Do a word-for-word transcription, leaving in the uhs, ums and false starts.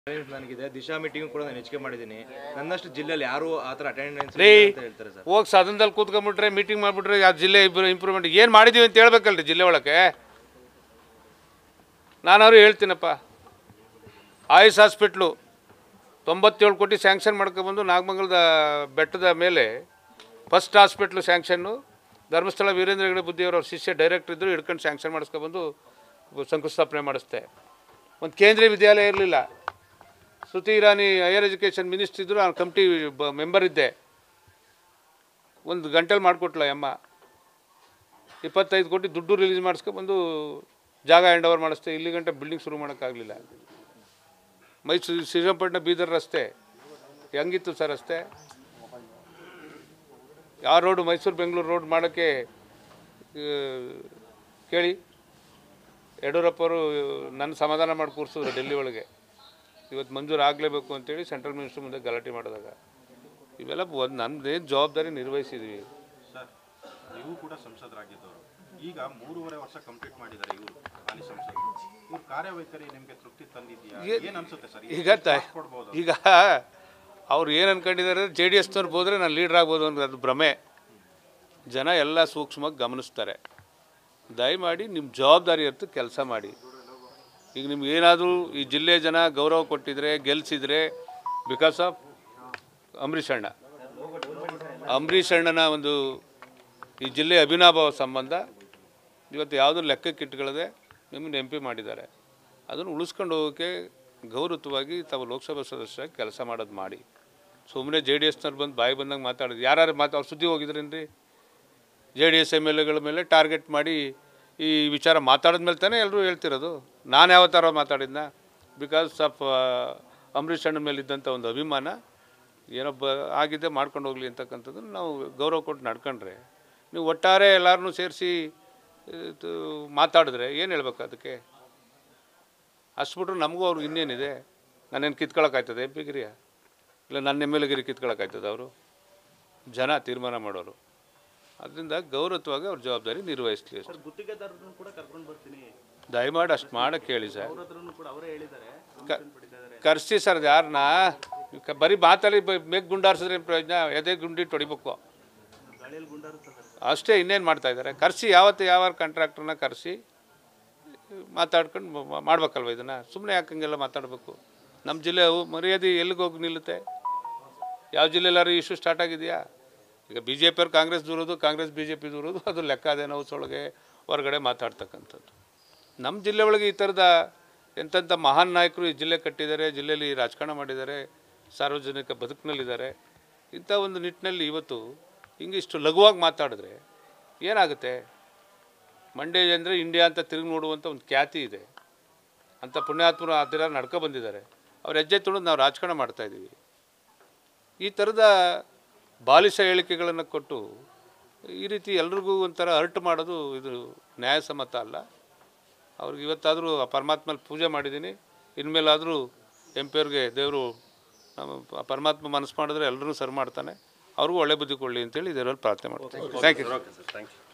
ನನಗಿದೆ ದಿಶಾ ಮೀಟಿಂಗ್ ಕೂಡ ನಾನು ಹೆಚ್ಚಿಗೆ ಮಾಡಿದ್ದೀನಿ. ನನ್ನಷ್ಟು ಜಿಲ್ಲೆಯಲ್ಲಿ ಯಾರು ಆ ಥರ ಅಟೆಂಡೆನ್ಸ್ ಅಂತ ಹೇಳ್ತಾರೆ ಸರ್. ಹೋಗಿ ಸದನದಲ್ಲಿ ಕೂತ್ಕೊಂಡ್ಬಿಟ್ರೆ ಮೀಟಿಂಗ್ ಮಾಡಿಬಿಟ್ರೆ ಯಾವ ಜಿಲ್ಲೆ ಇಂಪ್ರೂವ್ಮೆಂಟ್ ಏನು ಮಾಡಿದ್ದೀವಿ ಅಂತ ಹೇಳ್ಬೇಕಲ್ರಿ ಜಿಲ್ಲೆ ಒಳಗೆ. ನಾನಾದ್ರು ಹೇಳ್ತೀನಪ್ಪ, ಆಯುಷ್ ಹಾಸ್ಪಿಟ್ಲು ತೊಂಬತ್ತೇಳು ಕೋಟಿ ಸ್ಯಾಂಕ್ಷನ್ ಮಾಡ್ಕೊಬಂದು ನಾಗಮಂಗಲದ ಬೆಟ್ಟದ ಮೇಲೆ first hospital sanction Dharmasthala Veerendra Hegde ಬುದ್ಧಿಯವರ ಶಿಷ್ಯ ಡೈರೆಕ್ಟರ್ ಇದ್ದರು, ಹಿಡ್ಕೊಂಡು ಸ್ಯಾಂಕ್ಷನ್ ಮಾಡಿಸ್ಕೊಬಂದು ಶಂಕುಸ್ಥಾಪನೆ ಮಾಡಿಸ್ದೆ. ಒಂದು ಕೇಂದ್ರೀಯ ವಿದ್ಯಾಲಯ ಇರಲಿಲ್ಲ. Shruti Irani higher education minister ಇದ್ದರು, ನಾನು ಕಮಿಟಿ ಮೆಂಬರ್ ಇದ್ದೆ. ಒಂದು ಗಂಟೆಲಿ ಮಾಡಿಕೊಟ್ಲ ಅಮ್ಮ. ಇಪ್ಪತ್ತೈದು ಕೋಟಿ ದುಡ್ಡು ರಿಲೀಸ್ ಮಾಡಿಸ್ಕೊಬಂದು ಜಾಗ ಹ್ಯಾಂಡ್ ಓವರ್ ಮಾಡಿಸ್ತೆ. ಇಲ್ಲಿ ಗಂಟೆ ಬಿಲ್ಡಿಂಗ್ ಶುರು ಮಾಡೋಕ್ಕಾಗಲಿಲ್ಲ. ಮೈಸೂರು ಶ್ರೀರಂಗಪಟ್ಟಣ ಬೀದರ್ ರಸ್ತೆ ಹೆಂಗಿತ್ತು ಸರ್ ರಸ್ತೆ? ಯಾವ ರೋಡು ಮೈಸೂರು ಬೆಂಗಳೂರು ರೋಡ್ ಮಾಡೋಕ್ಕೆ ಕೇಳಿ ಯಡಿಯೂರಪ್ಪವರು ನನ್ನ ಸಮಾಧಾನ ಮಾಡಿ ಕೂರಿಸಿದ್ರು ಡೆಲ್ಲಿ ಒಳಗೆ. ಇವತ್ತು ಮಂಜೂರು ಆಗಲೇಬೇಕು ಅಂತೇಳಿ ಸೆಂಟ್ರಲ್ ಮಿನಿಸ್ಟ್ರ್ ಮುಂದೆ ಗಲಾಟೆ ಮಾಡಿದಾಗ ಇವೆಲ್ಲ ಒಂದು ನಮ್ಮದೇನು ಜವಾಬ್ದಾರಿ ನಿರ್ವಹಿಸಿದ್ವಿ. ಸರ್, ನೀವು ಕೂಡ ಸಂಸದರಾಗಿದ್ದವರು, ಈಗ ಮೂರುವರೆ ವರ್ಷ ಕಂಪ್ಲೀಟ್ ಮಾಡಿದ್ದಾರೆ ಇವರು ಹಾಲಿ ಸಂಸದರು. ಇವ್ರ ಕಾರ್ಯವೈಖರಿ ನಿಮಗೆ ತೃಪ್ತಿ ತಂದಿದೆಯಾ? ಏನು ಅನ್ಸುತ್ತೆ ಸರ್? ಈಗ ಈಗ ಅವ್ರು ಏನು ಅನ್ಕೊಂಡಿದ್ದಾರೆ, ಜೆ ಡಿ ಎಸ್ನವ್ರು ಹೋದರೆ ನಾನು ಲೀಡ್ರ್ ಆಗ್ಬೋದು ಅನ್ನೋದು ಅದು ಭ್ರಮೆ. ಜನ ಎಲ್ಲ ಸೂಕ್ಷ್ಮವಾಗಿ ಗಮನಿಸ್ತಾರೆ. ದಯಮಾಡಿ ನಿಮ್ಮ ಜವಾಬ್ದಾರಿ ಇರ್ತು ಕೆಲಸ ಮಾಡಿ. ಈಗ ನಿಮ್ಗೆ ಏನಾದರೂ ಈ ಜಿಲ್ಲೆಯ ಜನ ಗೌರವ ಕೊಟ್ಟಿದ್ರೆ, ಗೆಲ್ಲಿಸಿದ್ರೆ ಬಿಕಾಸ್ ಆಫ್ ಅಂಬರೀಷ್ ಅಣ್ಣ ಅಂಬರೀಷ್ ಅಣ್ಣನ ಒಂದು ಈ ಜಿಲ್ಲೆ ಅಭಿನಾಭಾವ ಸಂಬಂಧ ಇವತ್ತು ಯಾವುದೂ ಲೆಕ್ಕಕ್ಕೆ ಇಟ್ಕೊಳ್ಳದೆ ನಿಮ್ಮನ್ನು ಎಂ ಪಿ ಮಾಡಿದ್ದಾರೆ. ಅದನ್ನು ಉಳಿಸ್ಕೊಂಡು ಹೋಗೋಕ್ಕೆ ಗೌರವವಾಗಿ ತಾವು ಲೋಕಸಭಾ ಸದಸ್ಯರಾಗಿ ಕೆಲಸ ಮಾಡೋದು ಮಾಡಿ. ಸುಮ್ಮನೆ ಜೆ ಡಿ ಎಸ್ನವ್ರು ಬಂದು ಬಾಯಿ ಬಂದಂಗೆ ಮಾತಾಡೋದು. ಯಾರು ಮಾತು ಅವ್ರು ಸುದ್ದಿ ಹೋಗಿದ್ರೇನ್ರಿ? J D S M L ಎಗಳ ಮೇಲೆ ಟಾರ್ಗೆಟ್ ಮಾಡಿ ಈ ವಿಚಾರ ಮಾತಾಡಿದ್ಮೇಲೆ ತಾನೇ ಎಲ್ಲರೂ ಹೇಳ್ತಿರೋದು. ನಾನು ಯಾವ ಥರ ಮಾತಾಡಿದ್ನ? ಬಿಕಾಸ್ ಆಫ್ ಅಂಬರೀಷ್ ಅಣ್ಣನ ಮೇಲೆ ಇದ್ದಂಥ ಒಂದು ಅಭಿಮಾನ ಏನೊಬ್ಬ ಆಗಿದೆ ಮಾಡ್ಕೊಂಡು ಹೋಗಲಿ ಅಂತಕ್ಕಂಥದ್ದು ನಾವು ಗೌರವ ಕೊಟ್ಟು ನಡ್ಕೊಂಡ್ರೆ, ನೀವು ಒಟ್ಟಾರೆ ಎಲ್ಲರನ್ನೂ ಸೇರಿಸಿ ಮಾತಾಡಿದ್ರೆ ಏನು ಹೇಳ್ಬೇಕು ಅದಕ್ಕೆ? ಅಷ್ಟು ಬಿಟ್ರೆ ನಮಗೂ ಅವ್ರಿಗೆ ಇನ್ನೇನಿದೆ? ನಾನೇನು ಕಿತ್ಕೊಳ್ಳೋಕ್ಕಾಯ್ತದೆ ಎಂ ಪಿಗಿರಿಯ? ಇಲ್ಲ ನನ್ನ ಎಮ್ ಎಲ್ ಎಗಿರಿ ಕಿತ್ಕೊಳ್ಳೋಕ್ಕಾಯ್ತದೆ? ಅವರು ಜನ ತೀರ್ಮಾನ ಮಾಡೋರು. ಅದರಿಂದ ಗೌರವವಾಗಿ ಅವ್ರ ಜವಾಬ್ದಾರಿ ನಿರ್ವಹಿಸಲಿ. ದಯಮಾಡಿ ಅಷ್ಟು ಮಾಡೋಕ್ಕೆ ಹೇಳಿ ಸರ್. ಕರ್ಸಿ ಸರ್ ಯಾರನ್ನ ಬರೀ ಮಾತಲ್ಲಿ ಮೇಗ್ ಗುಂಡಾರಿಸಿದ್ರೆ ಪ್ರಯೋಜನ? ಎದೆ ಗುಂಡಿ ಹೊಡಿಬೇಕು ಅಷ್ಟೇ, ಇನ್ನೇನು ಮಾಡ್ತಾಯಿದ್ದಾರೆ? ಕರೆಸಿ ಯಾವತ್ತು ಯಾವ ಕಾಂಟ್ರಾಕ್ಟ್ರನ್ನ ಕರೆಸಿ ಮಾತಾಡ್ಕೊಂಡು ಮಾಡ್ಬೇಕಲ್ವ ಇದನ್ನು? ಸುಮ್ಮನೆ ಯಾಕಂಗೆಲ್ಲ ಮಾತಾಡಬೇಕು? ನಮ್ಮ ಜಿಲ್ಲೆ ಮರ್ಯಾದೆ ಎಲ್ಲಿಗೆ ಹೋಗಿ ನಿಲ್ಲುತ್ತೆ? ಯಾವ ಜಿಲ್ಲೆಲ್ಲಾರು ಇಶ್ಯೂ ಸ್ಟಾರ್ಟ್ ಆಗಿದೆಯಾ? ಈಗ ಬಿ ಜೆ ಪಿಯವ್ರು ಕಾಂಗ್ರೆಸ್ ದೂರೋದು, ಕಾಂಗ್ರೆಸ್ ಬಿ ಜೆ ಪಿ ದೂರೋದು, ಅದು ಲೆಕ್ಕ ಅದೇನೋ ಹೌಸೊಳಗೆ ಹೊರಗಡೆ ಮಾತಾಡ್ತಕ್ಕಂಥದ್ದು. ನಮ್ಮ ಜಿಲ್ಲೆ ಒಳಗೆ ಈ ಥರದ ಎಂತೆಂಥ ಮಹಾನ್ ನಾಯಕರು ಈ ಜಿಲ್ಲೆ ಕಟ್ಟಿದ್ದಾರೆ, ಜಿಲ್ಲೆಯಲ್ಲಿ ರಾಜಕಾರಣ ಮಾಡಿದ್ದಾರೆ, ಸಾರ್ವಜನಿಕ ಬದುಕಿನಲ್ಲಿದ್ದಾರೆ. ಇಂಥ ಒಂದು ನಿಟ್ಟಿನಲ್ಲಿ ಇವತ್ತು ಹಿಂಗೆ ಇಷ್ಟು ಲಘುವಾಗಿ ಮಾತಾಡಿದ್ರೆ ಏನಾಗುತ್ತೆ? ಮಂಡ್ಯ ಅಂದರೆ ಇಂಡಿಯಾ ಅಂತ ತಿರುಗಿ ನೋಡುವಂಥ ಒಂದು ಖ್ಯಾತಿ ಇದೆ. ಅಂಥ ಪುಣ್ಯಾತ್ಮರು ಆ ಥರ ನಡ್ಕೊ ಬಂದಿದ್ದಾರೆ. ಅವ್ರ ಹೆಜ್ಜೆ ತುಳಿದು ನಾವು ರಾಜಕಾರಣ ಮಾಡ್ತಾಯಿದ್ದೀವಿ. ಈ ಥರದ ಬಾಲಿಶ ಹೇಳಿಕೆಗಳನ್ನು ಕೊಟ್ಟು ಈ ರೀತಿ ಎಲ್ರಿಗೂ ಒಂಥರ ಹರ್ಟ್ ಮಾಡೋದು ಇದು ನ್ಯಾಯಸಮ್ಮತ ಅಲ್ಲ. ಅವ್ರಿಗೆ ಇವತ್ತಾದರೂ ಆ ಪರಮಾತ್ಮಲ್ಲಿ ಪೂಜೆ ಮಾಡಿದ್ದೀನಿ. ಇನ್ಮೇಲಾದರೂ ಎಂ ಪಿ ಅವ್ರಿಗೆ ದೇವರು ನಮ್ಮ ಪರಮಾತ್ಮ ಮನಸ್ಸು ಮಾಡಿದ್ರೆ ಎಲ್ಲರೂ ಸರಿ ಮಾಡ್ತಾನೆ. ಅವ್ರಿಗೂ ಒಳ್ಳೆ ಬುದ್ಧಿ ಕೊಡಲಿ ಅಂತೇಳಿ ಇದರಲ್ಲಿ ಪ್ರಾರ್ಥನೆ ಮಾಡ್ತೀನಿ. Thank you.